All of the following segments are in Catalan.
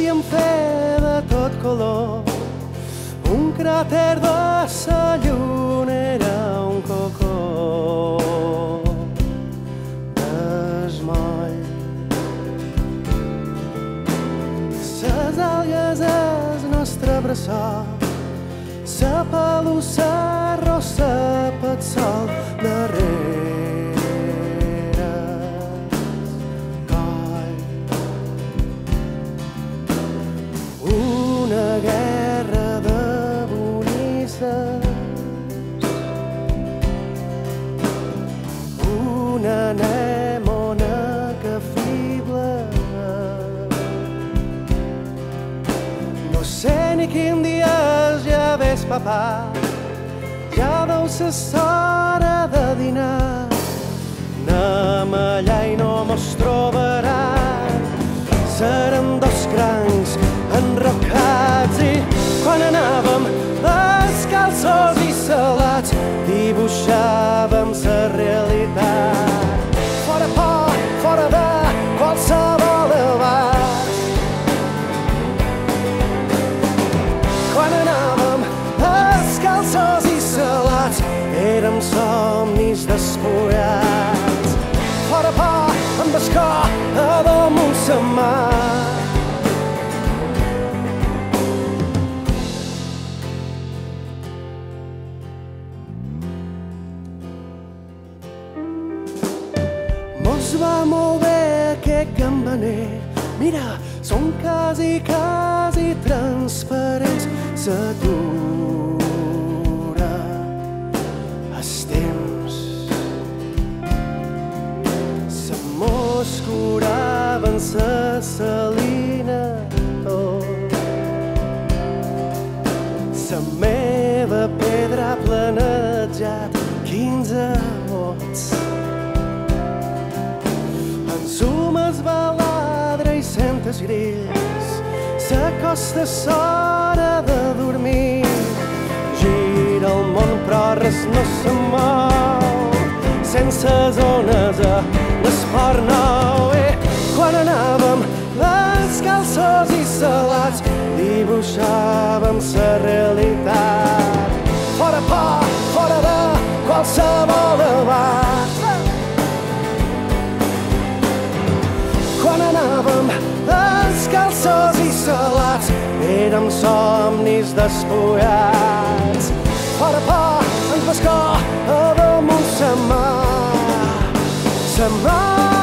podíem fer de tot color. Un cràter de sa lluna era un cocó d'esmoll. Ses algues el nostre bressol, sa pelussa rossa pel sol darrere coll. Una guerra de bonisses, una anemona que fibla. No sé ni quin dia ja ves, papà, ja deu ser hora de dinar. Anem allà i no mos trobaran. Serem dos crancs enrocats i quan anàvem descalços i salats dibuixàvem la realitat. Fora por, fora de qualsevol abast. Quan anàvem descalços i salats érem somnis despullats. Fora por, amb el cor a damunt sa mà. Mos va molt bé aquest campaner. Mira, són quasi transparents. S'atura el temps. Se mos curava en sa salina tot. Sa meva pedra ha planejat 15 vots. Ensumes baladre i sentes grills. S'acosta l'hora de dormir. Gira el món però res no se mou. Sense zones a l'esport nou. Quan anàvem descalços i salats dibuixàvem la realitat. Fora por, fora de qualsevol abast. Quan anàvem descalços i salats érem somnis despullats. Fora por, ens pescó a damunt sa mà. Sa mà.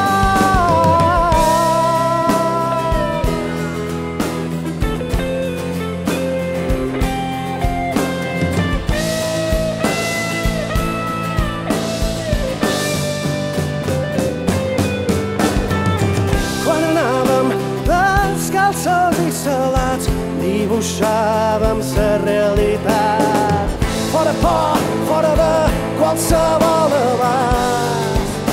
Descalços i salats dibuixàvem la realitat. Fora por, fora de qualsevol abast.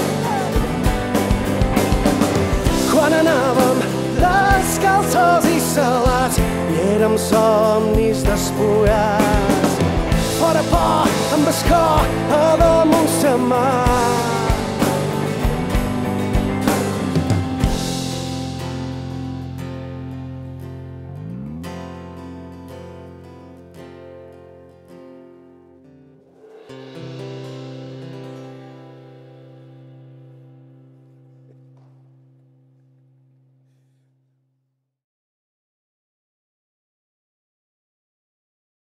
Quan anàvem descalços i salats i érem somnis despullats. Fora por, amb el cor a damunt sa mà.